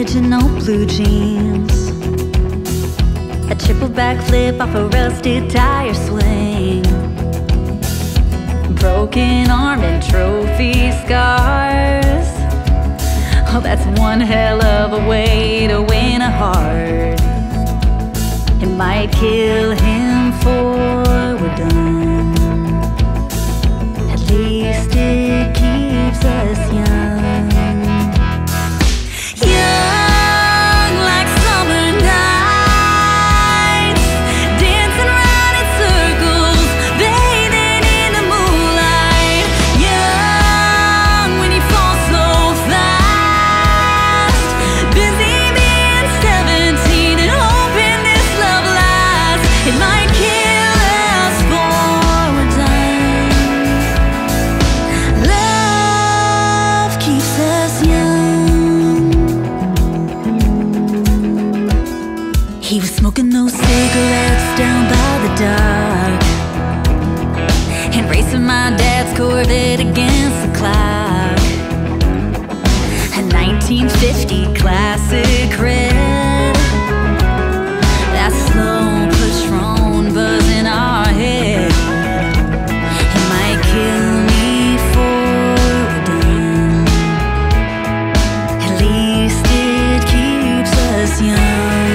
original blue jeans, a triple backflip off a rusted tire swing, broken arm and trophy scars. Oh, that's one hell of a way to win a heart. It might kill him before we're done. At least it keeps us young. Young like summer nights, dancing around in circles, bathing in the moonlight. Young when you fall so fast, busy being 17 and hoping this love lasts. It might kill us before we're done. Love keeps us young. He was smoking those cigarettes down by the dock and racing my dad's Corvette against the clock. A 1950 classic red, that slow push phone buzz in our head. It might kill me before we're done. At least it keeps us young.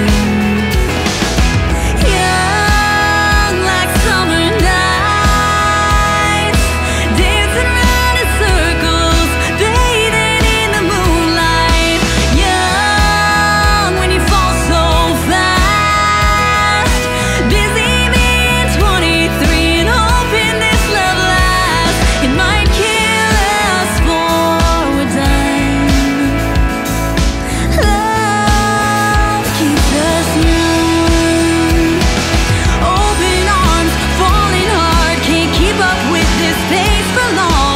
Young like summer nights, dancing around in circles, bathing in the moonlight. Young when you fall so fast, busy being 23 and hoping this love lasts. It might kill us before we're done. Love keeps us young. Open arms, falling hard, can't keep up with this pace for long.